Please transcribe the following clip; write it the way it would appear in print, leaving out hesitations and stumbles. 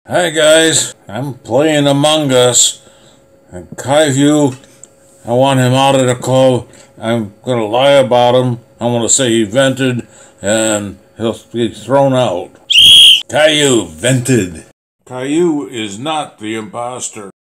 Hi guys, I'm playing Among Us, and Caillou, I want him out of the call. I'm gonna lie about him. I'm gonna say he vented, and he'll be thrown out. Caillou vented. Caillou is not the imposter.